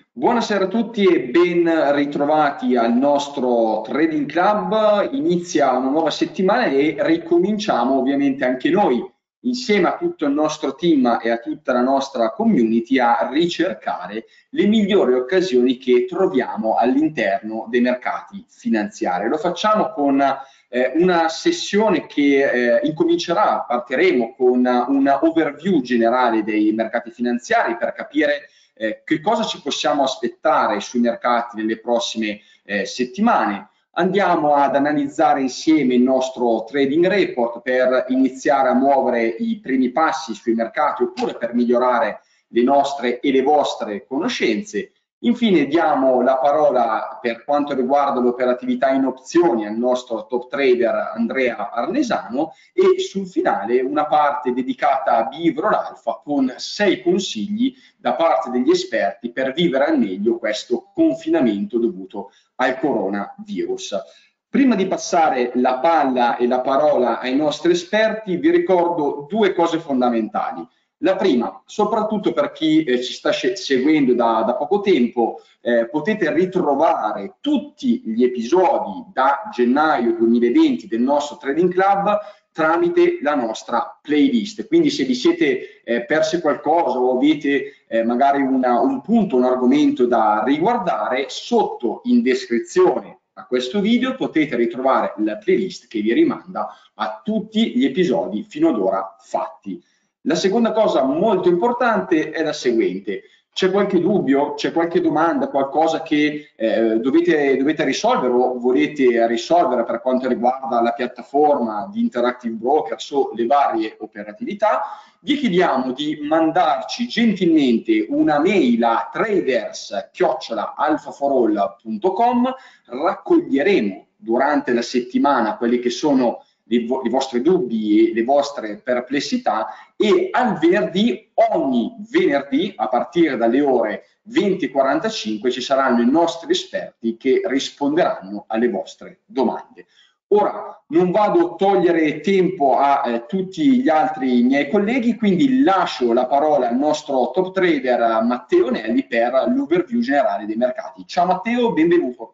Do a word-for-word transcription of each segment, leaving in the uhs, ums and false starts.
Buonasera a tutti e ben ritrovati al nostro Trading Club. Inizia una nuova settimana e ricominciamo ovviamente anche noi, insieme a tutto il nostro team e a tutta la nostra community, a ricercare le migliori occasioni che troviamo all'interno dei mercati finanziari. Lo facciamo con eh, una sessione che eh, incomincerà, partiremo con un overview generale dei mercati finanziari per capire eh, che cosa ci possiamo aspettare sui mercati nelle prossime eh, settimane. Andiamo ad analizzare insieme il nostro trading report per iniziare a muovere i primi passi sui mercati oppure per migliorare le nostre e le vostre conoscenze. Infine diamo la parola per quanto riguarda l'operatività in opzioni al nostro top trader Andrea Arnesano e sul finale una parte dedicata a Behavioral Alpha con sei consigli da parte degli esperti per vivere al meglio questo confinamento dovuto al coronavirus. Prima di passare la palla e la parola ai nostri esperti, vi ricordo due cose fondamentali. La prima, soprattutto per chi eh, ci sta seguendo da, da poco tempo, eh, potete ritrovare tutti gli episodi da gennaio duemilaventi del nostro Trading Club tramite la nostra playlist. Quindi se vi siete eh, persi qualcosa o avete eh, magari una, un punto, un argomento da riguardare, sotto in descrizione a questo video potete ritrovare la playlist che vi rimanda a tutti gli episodi fino ad ora fatti. La seconda cosa molto importante è la seguente: c'è qualche dubbio, c'è qualche domanda, qualcosa che eh, dovete, dovete risolvere o volete risolvere per quanto riguarda la piattaforma di Interactive Brokers o le varie operatività? Vi chiediamo di mandarci gentilmente una mail a traders chiocciola alpha for all punto com. Raccoglieremo durante la settimana quelli che sono i vostri dubbi e le vostre perplessità e al venerdì, ogni venerdì a partire dalle ore venti e quarantacinque ci saranno i nostri esperti che risponderanno alle vostre domande. Ora non vado a togliere tempo a eh, tutti gli altri miei colleghi, quindi lascio la parola al nostro top trader Matteo Nelli per l'overview generale dei mercati. Ciao Matteo, benvenuto.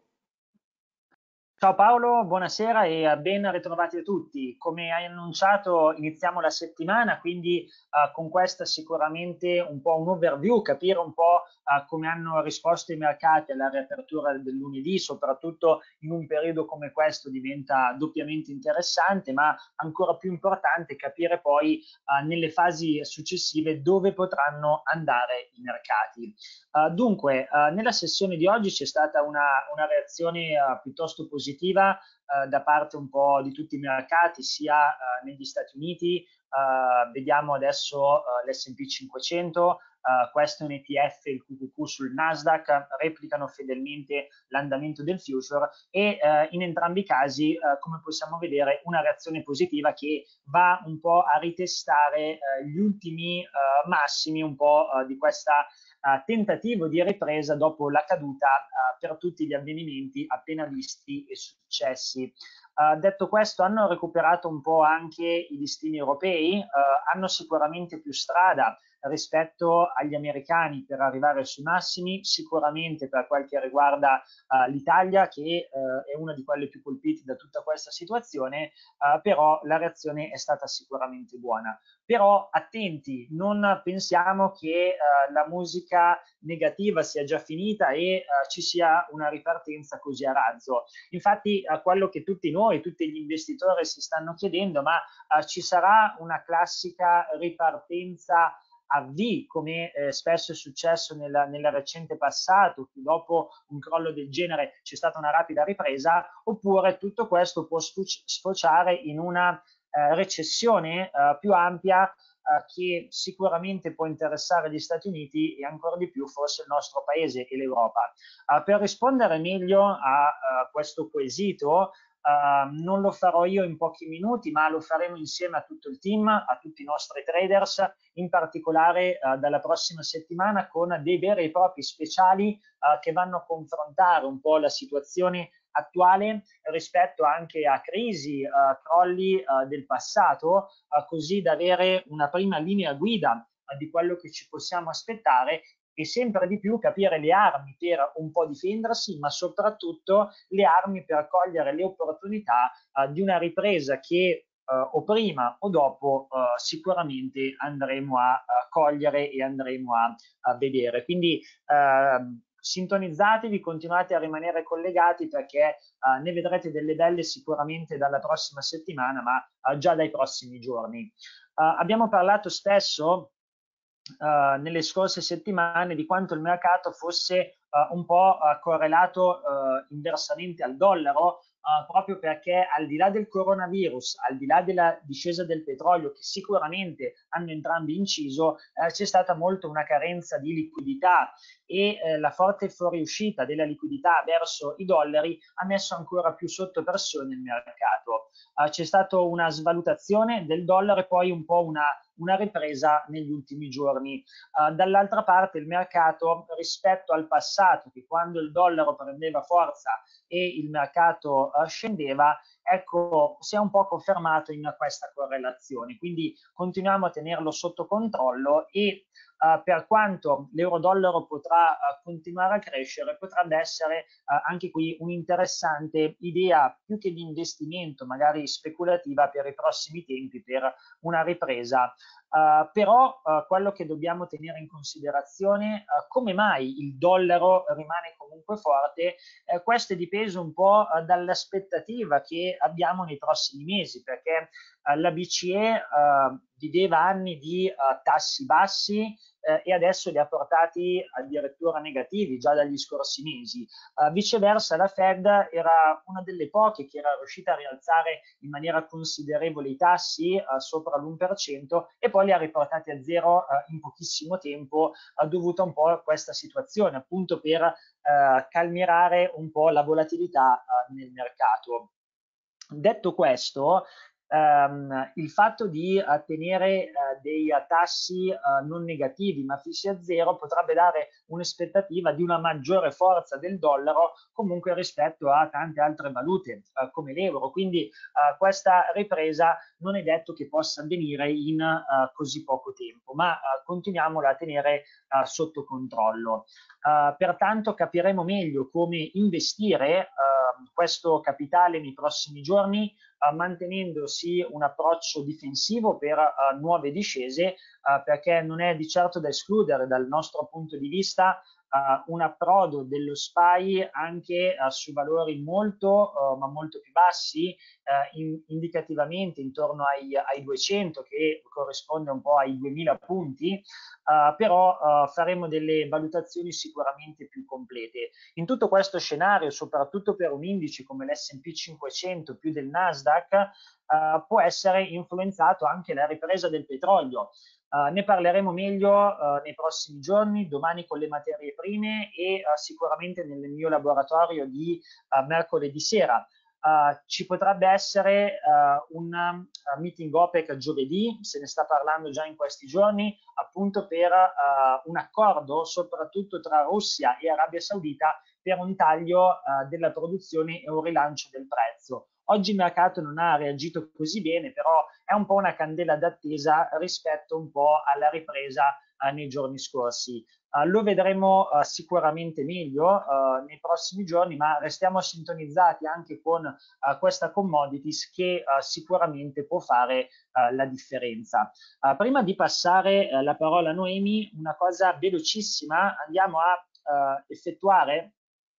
Ciao Paolo, buonasera e ben ritrovati a tutti. Come hai annunciato, iniziamo la settimana, quindi uh, con questa sicuramente un po' un overview, capire un po' uh, come hanno risposto i mercati alla riapertura del lunedì, soprattutto in un periodo come questo diventa doppiamente interessante, ma ancora più importante capire poi uh, nelle fasi successive dove potranno andare i mercati. Uh, dunque, uh, nella sessione di oggi c'è stata una, una reazione uh, piuttosto positiva uh, da parte un po' di tutti i mercati, sia uh, negli Stati Uniti, uh, vediamo adesso uh, l'S and P cinquecento, uh, questo è un E T F, il Q Q Q sul Nasdaq, replicano fedelmente l'andamento del future e uh, in entrambi i casi, uh, come possiamo vedere, una reazione positiva che va un po' a ritestare uh, gli ultimi uh, massimi un po' uh, di questa Uh, tentativo di ripresa dopo la caduta uh, per tutti gli avvenimenti appena visti e successi. Uh, detto questo, hanno recuperato un po' anche i listini europei, uh, hanno sicuramente più strada rispetto agli americani per arrivare sui massimi, sicuramente per quel che riguarda uh, l'Italia, che uh, è una di quelle più colpite da tutta questa situazione, uh, però la reazione è stata sicuramente buona. Però attenti, non pensiamo che uh, la musica negativa sia già finita e uh, ci sia una ripartenza così a razzo. Infatti uh, quello che tutti noi, tutti gli investitori si stanno chiedendo, ma uh, ci sarà una classica ripartenza a V, come eh, spesso è successo nel, nel recente passato, dopo un crollo del genere c'è stata una rapida ripresa, oppure tutto questo può sfociare in una eh, recessione eh, più ampia eh, che sicuramente può interessare gli Stati Uniti e ancora di più forse il nostro paese e l'Europa. Uh, per rispondere meglio a uh, questo quesito, Uh, non lo farò io in pochi minuti, ma lo faremo insieme a tutto il team, a tutti i nostri traders, in particolare uh, dalla prossima settimana con dei veri e propri speciali uh, che vanno a confrontare un po' la situazione attuale rispetto anche a crisi, uh, crolli uh, del passato, uh, così da avere una prima linea guida uh, di quello che ci possiamo aspettare e sempre di più capire le armi per un po' difendersi, ma soprattutto le armi per cogliere le opportunità uh, di una ripresa che uh, o prima o dopo uh, sicuramente andremo a, a cogliere e andremo a, a vedere. Quindi uh, sintonizzatevi, continuate a rimanere collegati perché uh, ne vedrete delle belle sicuramente dalla prossima settimana, ma uh, già dai prossimi giorni. Uh, abbiamo parlato spesso Uh, nelle scorse settimane di quanto il mercato fosse uh, un po' uh, correlato uh, inversamente al dollaro, uh, proprio perché al di là del coronavirus, al di là della discesa del petrolio, che sicuramente hanno entrambi inciso, uh, c'è stata molto una carenza di liquidità e uh, la forte fuoriuscita della liquidità verso i dollari ha messo ancora più sotto pressione il mercato. Uh, c'è stata una svalutazione del dollaro e poi un po' una una ripresa negli ultimi giorni. Uh, dall'altra parte il mercato rispetto al passato, che quando il dollaro prendeva forza e il mercato uh, scendeva, ecco, si è un po' confermato in questa correlazione. Quindi continuiamo a tenerlo sotto controllo e Uh, per quanto l'euro-dollaro potrà uh, continuare a crescere, potrebbe essere uh, anche qui un'interessante idea più che di investimento, magari speculativa per i prossimi tempi, per una ripresa. Uh, però uh, quello che dobbiamo tenere in considerazione, uh, come mai il dollaro rimane comunque forte, eh, questo è dipeso un po' uh, dall'aspettativa che abbiamo nei prossimi mesi, perché uh, la B C E uh, viveva anni di uh, tassi bassi eh, e adesso li ha portati addirittura negativi già dagli scorsi mesi. Uh, viceversa la Fed era una delle poche che era riuscita a rialzare in maniera considerevole i tassi uh, sopra l'uno per cento e poi li ha riportati a zero uh, in pochissimo tempo, uh, dovuto un po' a questa situazione, appunto per uh, calmierare un po' la volatilità uh, nel mercato. Detto questo, Um, il fatto di uh, tenere uh, dei uh, tassi uh, non negativi ma fissi a zero potrebbe dare un'aspettativa di una maggiore forza del dollaro comunque rispetto a tante altre valute uh, come l'euro, quindi uh, questa ripresa non è detto che possa avvenire in uh, così poco tempo, ma uh, continuiamola a tenere uh, sotto controllo. Uh, pertanto capiremo meglio come investire uh, questo capitale nei prossimi giorni, Uh, mantenendosi un approccio difensivo per uh, nuove discese, uh, perché non è di certo da escludere dal nostro punto di vista uh, un approdo dello S P Y anche uh, su valori molto uh, ma molto più bassi, uh, in, indicativamente intorno ai, ai duecento, che corrisponde un po' ai duemila punti, uh, però uh, faremo delle valutazioni sicuramente più complete. In tutto questo scenario, soprattutto per un indice come l'S and P cinquecento più del Nasdaq, uh, può essere influenzato anche la ripresa del petrolio. Uh, ne parleremo meglio uh, nei prossimi giorni, domani con le materie prime e uh, sicuramente nel mio laboratorio di uh, mercoledì sera. Uh, ci potrebbe essere uh, un uh, meeting OPEC giovedì, se ne sta parlando già in questi giorni, appunto per uh, un accordo soprattutto tra Russia e Arabia Saudita per un taglio uh, della produzione e un rilancio del prezzo. Oggi il mercato non ha reagito così bene, però è un po' una candela d'attesa rispetto un po' alla ripresa uh, nei giorni scorsi. Uh, lo vedremo uh, sicuramente meglio uh, nei prossimi giorni, ma restiamo sintonizzati anche con uh, questa commodities che uh, sicuramente può fare uh, la differenza. Uh, prima di passare uh, la parola a Noemi, una cosa velocissima, andiamo a uh, effettuare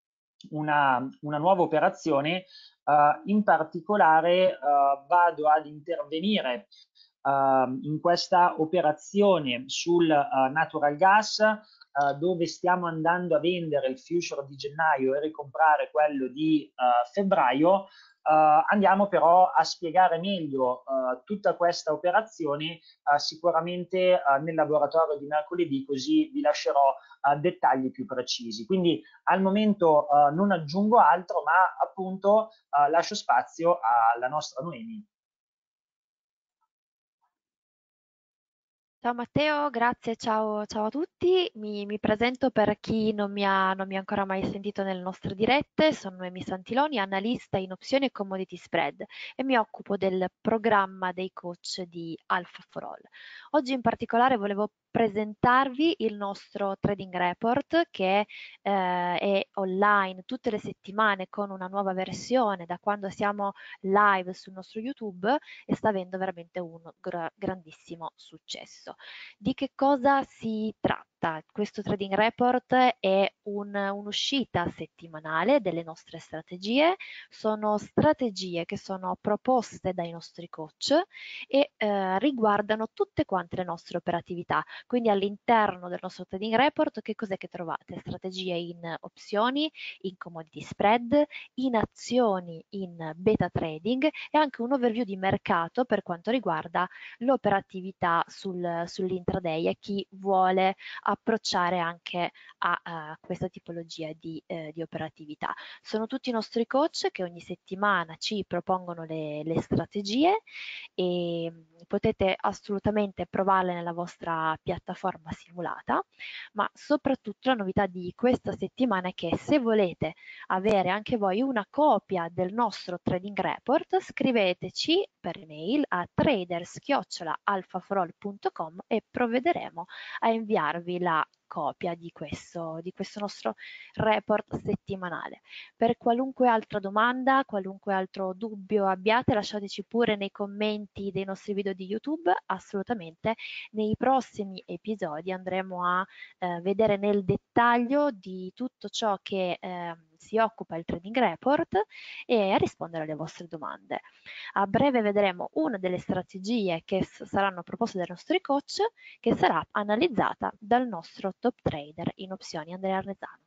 una, una nuova operazione. Uh, in particolare uh, vado ad intervenire uh, in questa operazione sul uh, natural gas, uh, dove stiamo andando a vendere il future di gennaio e ricomprare quello di uh, febbraio. Uh, andiamo però a spiegare meglio uh, tutta questa operazione uh, sicuramente uh, nel laboratorio di mercoledì, così vi lascerò uh, dettagli più precisi. Quindi al momento uh, non aggiungo altro, ma appunto uh, lascio spazio alla nostra Noemi. Ciao Matteo, grazie, ciao, ciao a tutti. Mi, mi presento per chi non mi ha, non mi ha ancora mai sentito nelle nostre dirette. Sono Noemi Santiloni, analista in opzioni e commodity spread e mi occupo del programma dei coach di Alpha for All. Oggi in particolare volevo presentarvi il nostro trading report che eh, è online tutte le settimane con una nuova versione da quando siamo live sul nostro YouTube e sta avendo veramente un gra- grandissimo successo. Di che cosa si tratta? Questo trading report è un- un'uscita settimanale delle nostre strategie, sono strategie che sono proposte dai nostri coach e eh, riguardano tutte quante le nostre operatività. Quindi all'interno del nostro trading report che cos'è che trovate? Strategie in opzioni, in commodity spread, in azioni, in beta trading e anche un overview di mercato per quanto riguarda l'operatività sul, sull'intraday e chi vuole approcciare anche a, a questa tipologia di, eh, di operatività. Sono tutti i nostri coach che ogni settimana ci propongono le, le strategie e potete assolutamente provarle nella vostra piattaforma simulata, ma soprattutto la novità di questa settimana è che se volete avere anche voi una copia del nostro trading report, scriveteci per email a traders chiocciola alphaforall punto com e provvederemo a inviarvi la copia di questo, di questo nostro report settimanale. Per qualunque altra domanda, qualunque altro dubbio abbiate, lasciateci pure nei commenti dei nostri video di YouTube, assolutamente. Nei prossimi episodi andremo a eh, vedere nel dettaglio di tutto ciò che eh, si occupa il trading report e a rispondere alle vostre domande. A breve vedremo una delle strategie che saranno proposte dai nostri coach che sarà analizzata dal nostro top trader in opzioni Andrea Arnesano.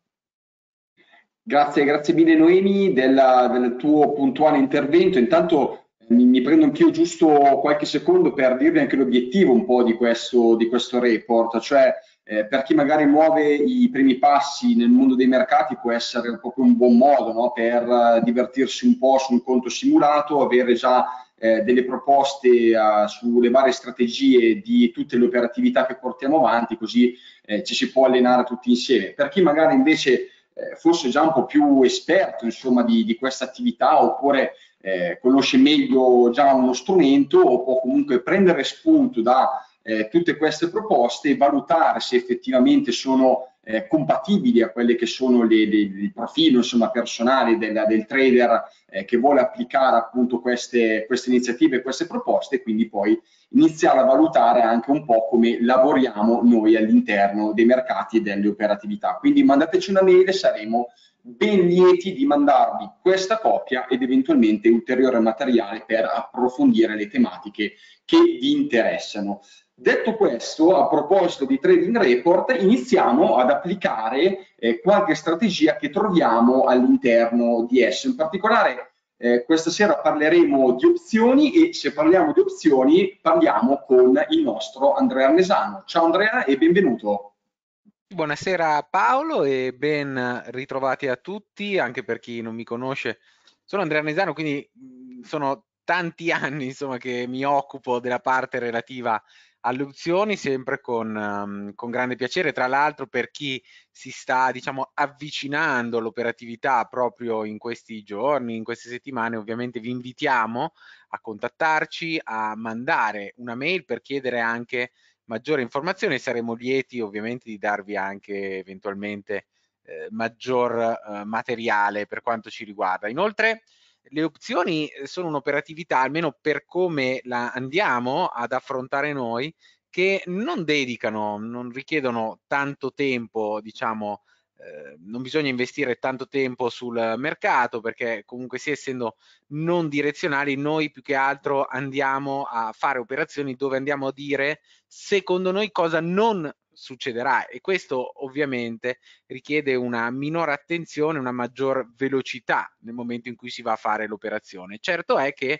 Grazie, grazie mille Noemi della- del tuo puntuale intervento. Intanto eh, mi, mi prendo anch'io giusto qualche secondo per dirvi anche l'obiettivo un po' di questo, di questo report, cioè eh, per chi magari muove i primi passi nel mondo dei mercati può essere proprio un buon modo, no, per eh, divertirsi un po' su un conto simulato, avere già eh, delle proposte eh, sulle varie strategie di tutte le operatività che portiamo avanti, così eh, ci si può allenare tutti insieme. Per chi magari invece eh, fosse già un po' più esperto insomma di, di questa attività oppure eh, conosce meglio già uno strumento o può comunque prendere spunto da eh, tutte queste proposte e valutare se effettivamente sono eh, compatibili a quelle che sono le, le, il profilo insomma, personale del, del trader eh, che vuole applicare appunto queste, queste iniziative, queste proposte e quindi poi iniziare a valutare anche un po' come lavoriamo noi all'interno dei mercati e delle operatività. Quindi mandateci una mail e saremo ben lieti di mandarvi questa copia ed eventualmente ulteriore materiale per approfondire le tematiche che vi interessano. Detto questo, a proposito di Trading Report, iniziamo ad applicare eh, qualche strategia che troviamo all'interno di esso. In particolare eh, questa sera parleremo di opzioni e se parliamo di opzioni parliamo con il nostro Andrea Arnesano. Ciao Andrea e benvenuto. Buonasera Paolo e ben ritrovati a tutti, anche per chi non mi conosce. Sono Andrea Arnesano, quindi mh, sono tanti anni insomma, che mi occupo della parte relativa alle opzioni, sempre con, um, con grande piacere. Tra l'altro per chi si sta diciamo, avvicinando all'operatività proprio in questi giorni, in queste settimane, ovviamente vi invitiamo a contattarci, a mandare una mail per chiedere anche maggiore informazione e saremo lieti ovviamente di darvi anche eventualmente eh, maggior eh, materiale per quanto ci riguarda. Inoltre le opzioni sono un'operatività, almeno per come la andiamo ad affrontare noi, che non dedicano, non richiedono tanto tempo, diciamo, eh, non bisogna investire tanto tempo sul mercato perché comunque sia essendo non direzionali, noi più che altro andiamo a fare operazioni dove andiamo a dire secondo noi cosa non succederà e questo ovviamente richiede una minore attenzione, una maggior velocità nel momento in cui si va a fare l'operazione. Certo è che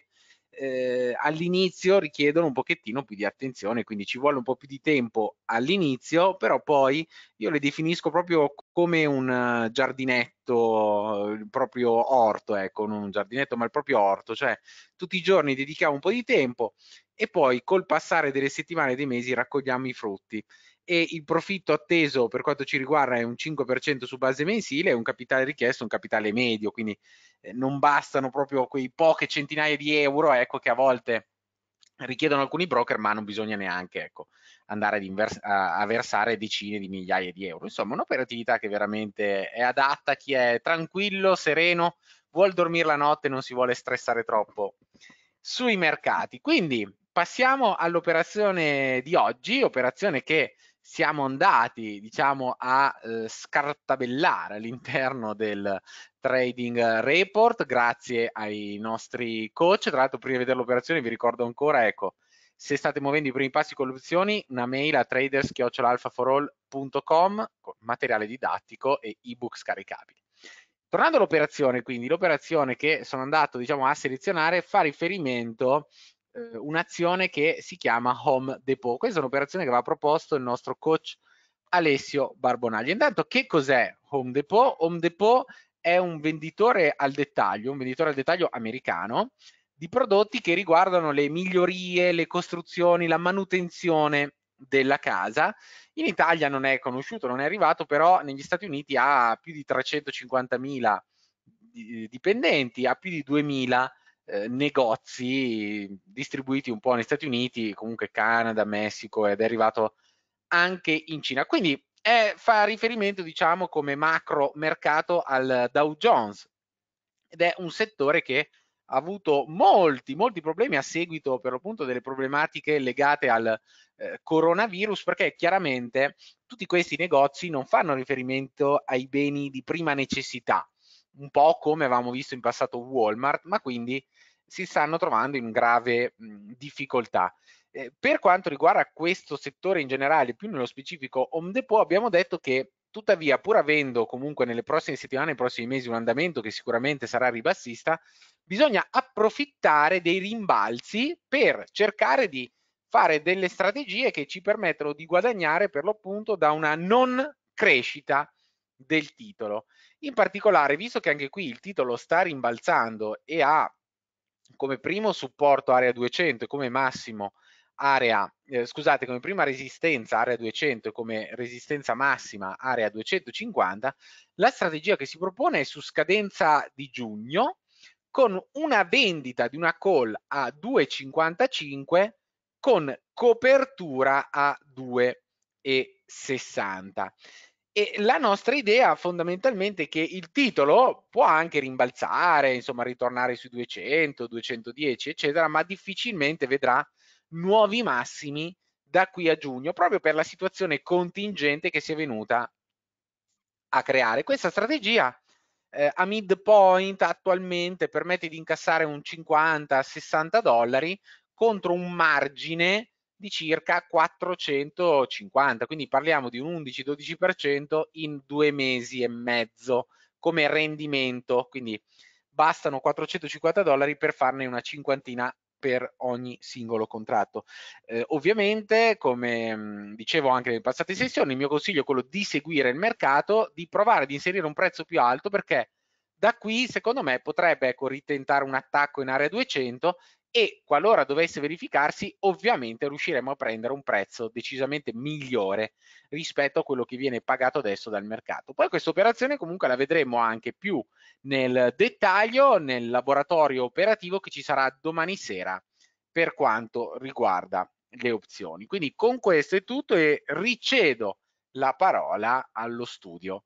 eh, all'inizio richiedono un pochettino più di attenzione, quindi ci vuole un po' più di tempo all'inizio, però poi io le definisco proprio come un giardinetto, il proprio orto, ecco, non un giardinetto ma il proprio orto, cioè tutti i giorni dedichiamo un po' di tempo e poi col passare delle settimane e dei mesi raccogliamo i frutti. E il profitto atteso per quanto ci riguarda è un cinque per cento su base mensile e un capitale richiesto un capitale medio, quindi eh, non bastano proprio quei poche centinaia di euro, ecco, che a volte richiedono alcuni broker, ma non bisogna neanche, ecco, andare ad invers- a, a versare decine di migliaia di euro. Insomma, un'operatività che veramente è adatta a chi è tranquillo, sereno, vuol dormire la notte e non si vuole stressare troppo sui mercati. Quindi passiamo all'operazione di oggi, operazione che siamo andati, diciamo, a eh, scartabellare all'interno del trading report grazie ai nostri coach. Tra l'altro, prima di vedere l'operazione vi ricordo ancora, ecco, se state muovendo i primi passi con le opzioni, una mail a traders chiocciola alpha for all punto com con materiale didattico e ebook scaricabili. Tornando all'operazione, quindi l'operazione che sono andato, diciamo, a selezionare fa riferimento eh, un'azione che si chiama Home Depot. Questa è un'operazione che aveva proposto il nostro coach Alessio Barbonagli. Intanto, che cos'è Home Depot? Home Depot è un venditore al dettaglio, un venditore al dettaglio americano di prodotti che riguardano le migliorie, le costruzioni, la manutenzione della casa. In Italia non è conosciuto, non è arrivato, però negli Stati Uniti ha più di trecentocinquantamila dipendenti, ha più di duemila eh, negozi distribuiti un po' negli Stati Uniti, comunque Canada, Messico, ed è arrivato anche in Cina. Quindi è, fa riferimento, diciamo, come macro mercato al Dow Jones ed è un settore che ha avuto molti, molti problemi a seguito per l'appunto delle problematiche legate al eh, coronavirus, perché chiaramente tutti questi negozi non fanno riferimento ai beni di prima necessità, un po' come avevamo visto in passato Walmart, ma quindi si stanno trovando in grave mh, difficoltà. Eh, per quanto riguarda questo settore in generale, più nello specifico Home Depot, abbiamo detto che tuttavia, pur avendo comunque nelle prossime settimane, nei prossimi mesi un andamento che sicuramente sarà ribassista, bisogna approfittare dei rimbalzi per cercare di fare delle strategie che ci permettono di guadagnare per l'appunto da una non crescita del titolo. In particolare, visto che anche qui il titolo sta rimbalzando e ha come primo supporto area duecento e come massimo area, eh, scusate, come prima resistenza area duecento e come resistenza massima area duecentocinquanta, la strategia che si propone è su scadenza di giugno con una vendita di una call a due virgola cinquantacinque con copertura a due virgola sessanta. E la nostra idea fondamentalmente è che il titolo può anche rimbalzare, insomma ritornare sui duecento, duecentodieci eccetera, ma difficilmente vedrà nuovi massimi da qui a giugno, proprio per la situazione contingente che si è venuta a creare. Questa strategia eh, a midpoint attualmente permette di incassare un cinquanta sessanta dollari contro un margine di circa quattrocentocinquanta, quindi parliamo di un undici dodici per cento in due mesi e mezzo come rendimento, quindi bastano quattrocentocinquanta dollari per farne una cinquantina per ogni singolo contratto. Eh, ovviamente, come mh, dicevo anche nelle passate sessioni, il mio consiglio è quello di seguire il mercato, di provare ad inserire un prezzo più alto, perché da qui, secondo me, potrebbe ecco, ritentare un attacco in area duecento e qualora dovesse verificarsi, ovviamente riusciremo a prendere un prezzo decisamente migliore rispetto a quello che viene pagato adesso dal mercato. Poi questa operazione comunque la vedremo anche più nel dettaglio nel laboratorio operativo che ci sarà domani sera per quanto riguarda le opzioni. Quindi con questo è tutto e ricedo la parola allo studio.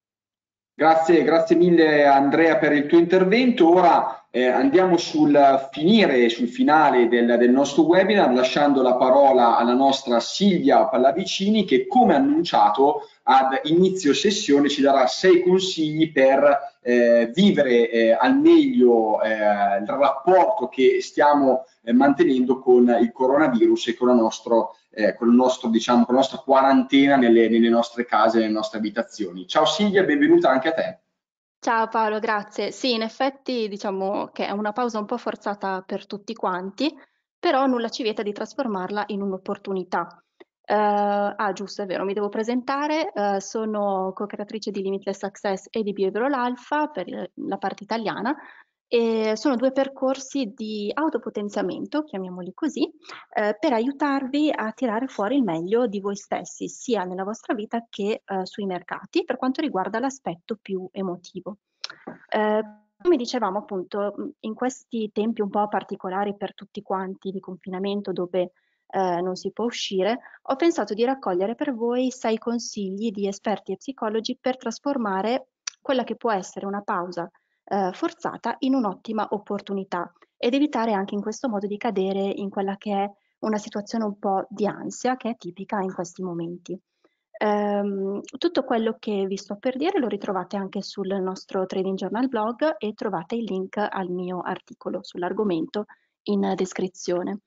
Grazie, grazie mille Andrea per il tuo intervento. Ora eh, andiamo sul finire, sul finale del, del nostro webinar, lasciando la parola alla nostra Silvia Pallavicini che, come annunciato, ad inizio sessione ci darà sei consigli per eh, vivere eh, al meglio eh, il rapporto che stiamo eh, mantenendo con il coronavirus e con, la nostro, eh, con, il nostro, diciamo, con la nostra quarantena nelle, nelle nostre case, nelle nostre abitazioni. Ciao Silvia, benvenuta anche a te. Ciao Paolo, grazie. Sì, in effetti diciamo che è una pausa un po' forzata per tutti quanti, però nulla ci vieta di trasformarla in un'opportunità. Eh, ah, giusto, è vero, mi devo presentare. Eh, sono co-creatrice di Limitless Access e di Behavioral Alpha per il- la parte italiana e sono due percorsi di autopotenziamento, chiamiamoli così, eh, per aiutarvi a tirare fuori il meglio di voi stessi, sia nella vostra vita che eh, sui mercati, per quanto riguarda l'aspetto più emotivo. Eh, come dicevamo appunto, in questi tempi un po' particolari per tutti quanti di confinamento dove eh, non si può uscire, ho pensato di raccogliere per voi sei consigli di esperti e psicologi per trasformare quella che può essere una pausa eh, forzata in un'ottima opportunità ed evitare anche in questo modo di cadere in quella che è una situazione un po' di ansia che è tipica in questi momenti. Ehm, tutto quello che vi sto per dire lo ritrovate anche sul nostro Trading Journal blog e trovate il link al mio articolo sull'argomento in descrizione.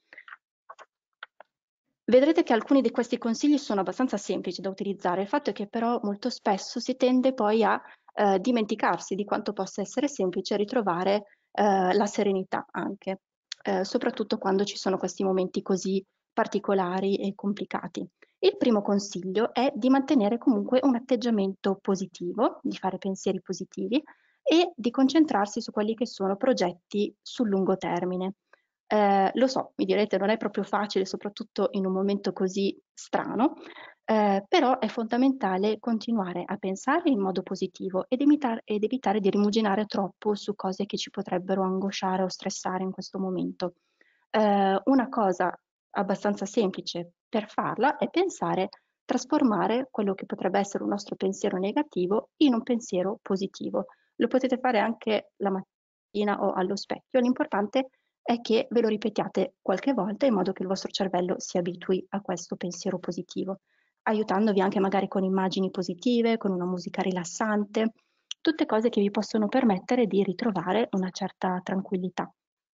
Vedrete che alcuni di questi consigli sono abbastanza semplici da utilizzare, il fatto è che però molto spesso si tende poi a eh, dimenticarsi di quanto possa essere semplice ritrovare eh, la serenità anche, eh, soprattutto quando ci sono questi momenti così particolari e complicati. Il primo consiglio è di mantenere comunque un atteggiamento positivo, di fare pensieri positivi e di concentrarsi su quelli che sono progetti sul lungo termine. Eh, lo so, mi direte, non è proprio facile, soprattutto in un momento così strano, eh, però è fondamentale continuare a pensare in modo positivo ed, imitar- ed evitare di rimuginare troppo su cose che ci potrebbero angosciare o stressare in questo momento. Eh, una cosa abbastanza semplice per farla è pensare, trasformare quello che potrebbe essere un nostro pensiero negativo in un pensiero positivo. Lo potete fare anche la mattina o allo specchio, l'importante è che ve lo ripetiate qualche volta in modo che il vostro cervello si abitui a questo pensiero positivo, aiutandovi anche magari con immagini positive, con una musica rilassante, tutte cose che vi possono permettere di ritrovare una certa tranquillità.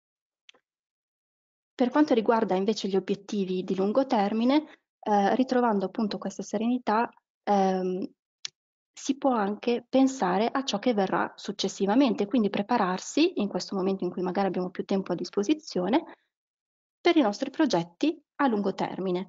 Per quanto riguarda invece gli obiettivi di lungo termine, eh, ritrovando appunto questa serenità, ehm, si può anche pensare a ciò che verrà successivamente, quindi prepararsi in questo momento in cui magari abbiamo più tempo a disposizione per i nostri progetti a lungo termine.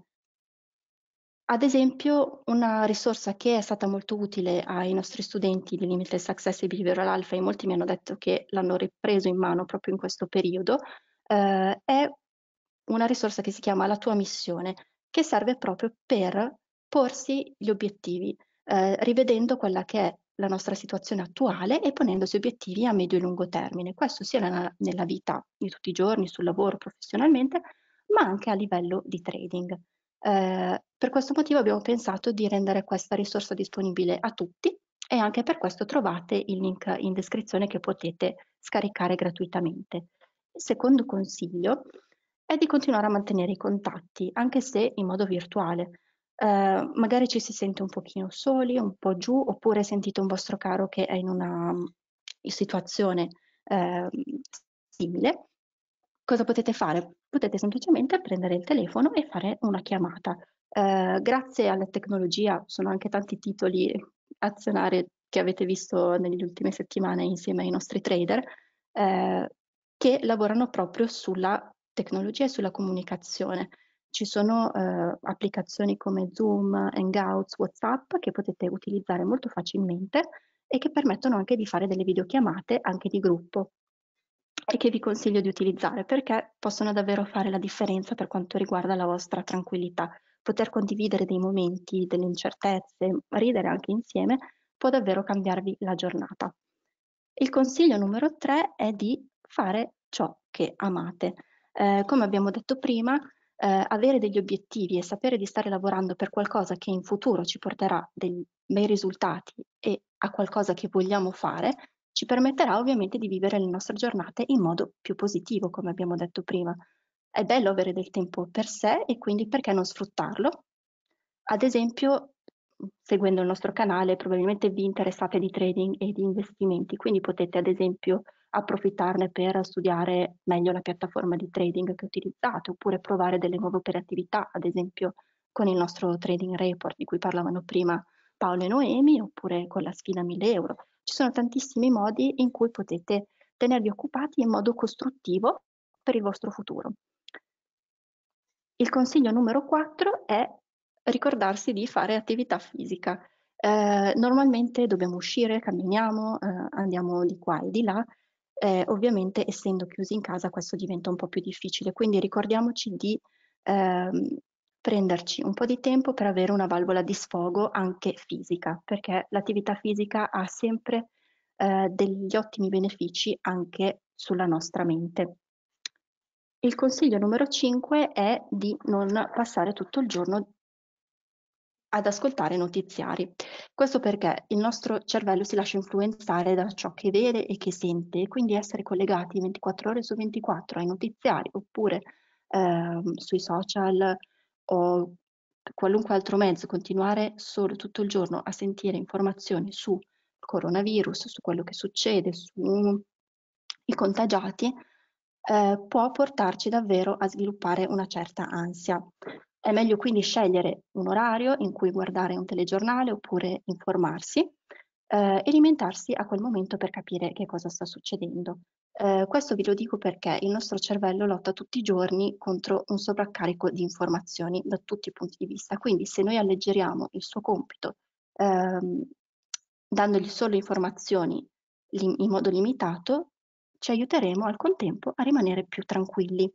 Ad esempio, una risorsa che è stata molto utile ai nostri studenti di Limitless Access e Behavioral Alpha, e molti mi hanno detto che l'hanno ripreso in mano proprio in questo periodo, eh, è una risorsa che si chiama La tua missione, che serve proprio per porsi gli obiettivi, eh, rivedendo quella che è la nostra situazione attuale e ponendosi obiettivi a medio e lungo termine. Questo sia nella, nella vita di tutti i giorni, sul lavoro, professionalmente, ma anche a livello di trading. Eh, per questo motivo abbiamo pensato di rendere questa risorsa disponibile a tutti e anche per questo trovate il link in descrizione che potete scaricare gratuitamente. Il secondo consiglio è di continuare a mantenere i contatti, anche se in modo virtuale. Eh, magari ci si sente un pochino soli, un po' giù, oppure sentite un vostro caro che è in una mm, situazione eh, simile. Cosa potete fare? Potete semplicemente prendere il telefono e fare una chiamata. Eh, grazie alla tecnologia sono anche tanti titoli azionari che avete visto nelle ultime settimane insieme ai nostri trader, eh, che lavorano proprio sulla tecnologia e sulla comunicazione. Ci sono eh, applicazioni come Zoom, Hangouts, WhatsApp che potete utilizzare molto facilmente e che permettono anche di fare delle videochiamate anche di gruppo e che vi consiglio di utilizzare perché possono davvero fare la differenza per quanto riguarda la vostra tranquillità. Poter condividere dei momenti, delle incertezze, ridere anche insieme può davvero cambiarvi la giornata. Il consiglio numero tre è di fare ciò che amate. Eh, come abbiamo detto prima, eh, avere degli obiettivi e sapere di stare lavorando per qualcosa che in futuro ci porterà dei bei risultati e a qualcosa che vogliamo fare, ci permetterà ovviamente di vivere le nostre giornate in modo più positivo, come abbiamo detto prima. È bello avere del tempo per sé e quindi perché non sfruttarlo? Ad esempio, seguendo il nostro canale, probabilmente vi interessate di trading e di investimenti, quindi potete ad esempio approfittarne per studiare meglio la piattaforma di trading che utilizzate, oppure provare delle nuove operatività, ad esempio con il nostro trading report di cui parlavano prima Paolo e Noemi, oppure con la sfida mille euro. Ci sono tantissimi modi in cui potete tenervi occupati in modo costruttivo per il vostro futuro. Il consiglio numero quattro è ricordarsi di fare attività fisica. Eh, normalmente dobbiamo uscire, camminiamo, eh, andiamo di qua e di là. Eh, ovviamente essendo chiusi in casa questo diventa un po' più difficile, quindi ricordiamoci di ehm, prenderci un po' di tempo per avere una valvola di sfogo anche fisica, perché l'attività fisica ha sempre eh, degli ottimi benefici anche sulla nostra mente. Il consiglio numero cinque è di non passare tutto il giorno ad ascoltare notiziari. Questo perché il nostro cervello si lascia influenzare da ciò che vede e che sente, quindi essere collegati ventiquattro ore su ventiquattro ai notiziari oppure ehm, sui social o qualunque altro mezzo, continuare solo tutto il giorno a sentire informazioni sul coronavirus, su quello che succede, sui contagiati, eh, può portarci davvero a sviluppare una certa ansia. È meglio quindi scegliere un orario in cui guardare un telegiornale oppure informarsi eh, e limitarsi a quel momento per capire che cosa sta succedendo. Eh, questo vi lo dico perché il nostro cervello lotta tutti i giorni contro un sovraccarico di informazioni da tutti i punti di vista. Quindi se noi alleggeriamo il suo compito ehm, dandogli solo informazioni in modo limitato, ci aiuteremo al contempo a rimanere più tranquilli.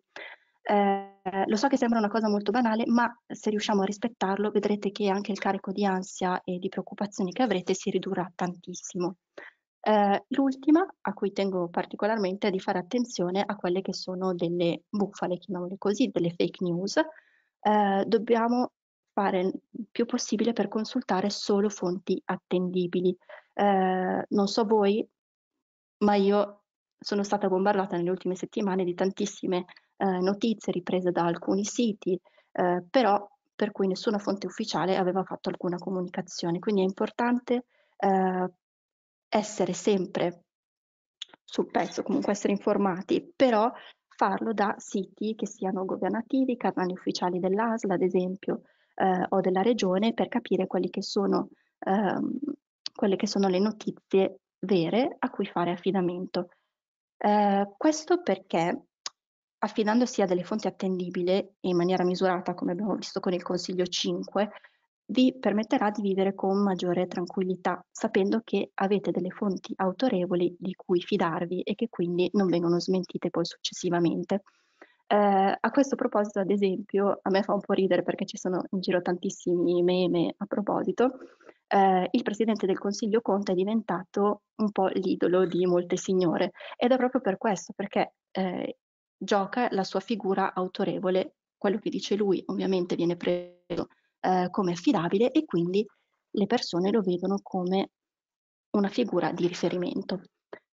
Eh, lo so che sembra una cosa molto banale, ma se riusciamo a rispettarlo vedrete che anche il carico di ansia e di preoccupazioni che avrete si ridurrà tantissimo. Eh, l'ultima, a cui tengo particolarmente, è di fare attenzione a quelle che sono delle bufale, chiamiamole così, delle fake news. Eh, dobbiamo fare il più possibile per consultare solo fonti attendibili. Eh, non so voi, ma io sono stata bombardata nelle ultime settimane di tantissime eh, notizie riprese da alcuni siti, eh, però per cui nessuna fonte ufficiale aveva fatto alcuna comunicazione. Quindi è importante eh, essere sempre sul pezzo, comunque essere informati, però farlo da siti che siano governativi, canali ufficiali dell'A S L ad esempio, eh, o della regione, per capire quelli che sono, ehm, quelle che sono le notizie vere a cui fare affidamento. Eh, questo perché affidandosi a delle fonti attendibili e in maniera misurata, come abbiamo visto con il consiglio cinque, vi permetterà di vivere con maggiore tranquillità, sapendo che avete delle fonti autorevoli di cui fidarvi e che quindi non vengono smentite poi successivamente. Eh, a questo proposito, ad esempio, a me fa un po' ridere perché ci sono in giro tantissimi meme a proposito. Eh, il presidente del Consiglio Conte è diventato un po' l'idolo di molte signore ed è proprio per questo, perché eh, gioca la sua figura autorevole, quello che dice lui ovviamente viene preso eh, come affidabile e quindi le persone lo vedono come una figura di riferimento.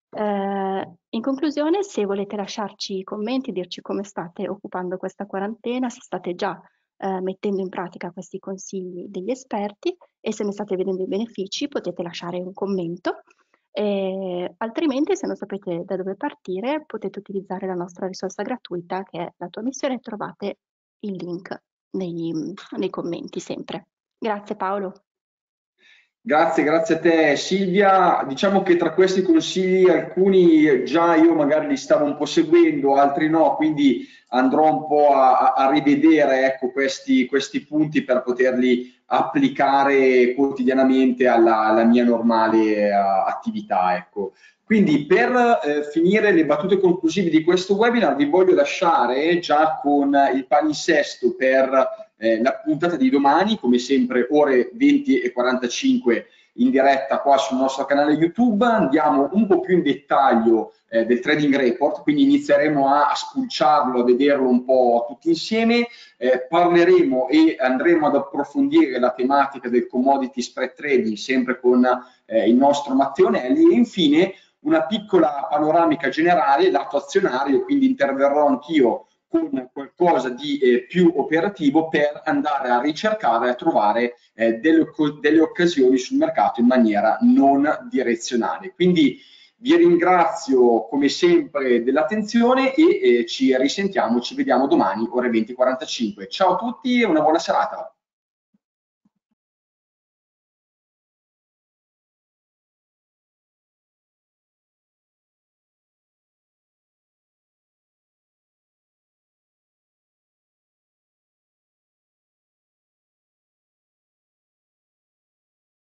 Eh, in conclusione, se volete lasciarci commenti, dirci come state occupando questa quarantena, se state già eh, mettendo in pratica questi consigli degli esperti e se ne state vedendo i benefici, potete lasciare un commento. Eh, altrimenti, se non sapete da dove partire, potete utilizzare la nostra risorsa gratuita che è La tua missione e trovate il link nei, nei commenti sempre. Grazie Paolo. Grazie, grazie a te Silvia. Diciamo che tra questi consigli alcuni già io magari li stavo un po' seguendo, altri no, quindi andrò un po' a, a rivedere ecco, questi, questi punti per poterli applicare quotidianamente alla, alla mia normale uh, attività. Ecco. Quindi per eh, finire le battute conclusive di questo webinar vi voglio lasciare già con il palinsesto per Eh, la puntata di domani, come sempre ore venti e quarantacinque in diretta qua sul nostro canale YouTube. Andiamo un po' più in dettaglio eh, del trading report, quindi inizieremo a, a spulciarlo, a vederlo un po' tutti insieme, eh, parleremo e andremo ad approfondire la tematica del commodity spread trading sempre con eh, il nostro Matteo Nelli e infine una piccola panoramica generale lato azionario, quindi interverrò anch'io con qualcosa di eh, più operativo per andare a ricercare e a trovare eh, delle, delle occasioni sul mercato in maniera non direzionale. Quindi vi ringrazio come sempre dell'attenzione e eh, ci risentiamo, ci vediamo domani ore venti e quarantacinque. Ciao a tutti e una buona serata.